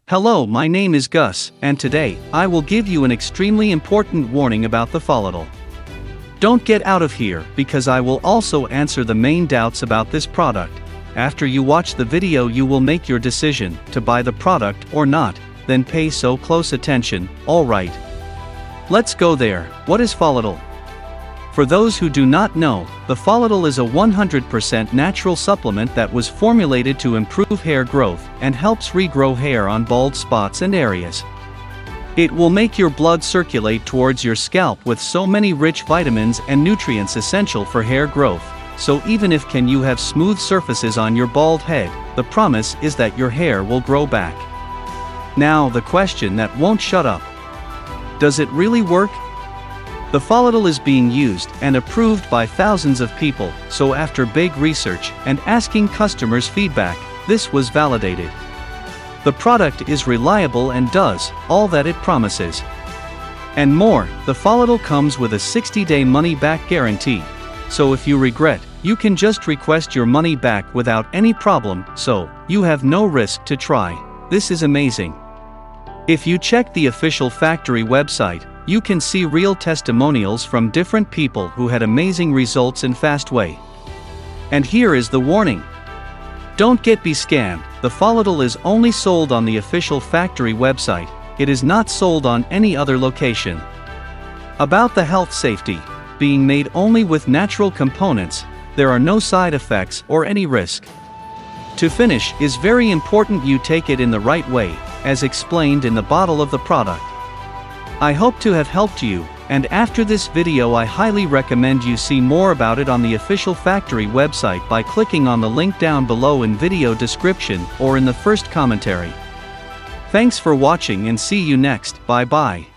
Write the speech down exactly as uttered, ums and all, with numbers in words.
Hello, my name is Gus, and today, I will give you an extremely important warning about the Folital. Don't get out of here, because I will also answer the main doubts about this product. After you watch the video you will make your decision, to buy the product or not, then pay so close attention. Alright. Let's go there. What is Folital? For those who do not know, the Folital is a one hundred percent natural supplement that was formulated to improve hair growth and helps regrow hair on bald spots and areas. It will make your blood circulate towards your scalp with so many rich vitamins and nutrients essential for hair growth, so even if can you have smooth surfaces on your bald head, the promise is that your hair will grow back. Now the question that won't shut up. Does it really work? The Folital is being used and approved by thousands of people, so after big research and asking customers' feedback, this was validated. The product is reliable and does all that it promises. And more, the Folital comes with a sixty day money-back guarantee. So if you regret, you can just request your money back without any problem, so you have no risk to try. This is amazing. If you check the official factory website, you can see real testimonials from different people who had amazing results in fast way. And here is the warning. Don't get be scammed. The Folital is only sold on the official factory website. It is not sold on any other location. About the health safety, being made only with natural components, there are no side effects or any risk. To finish, is very important you take it in the right way, as explained in the bottle of the product. I hope to have helped you, and after this video I highly recommend you see more about it on the official factory website by clicking on the link down below in video description or in the first commentary. Thanks for watching and see you next. Bye bye.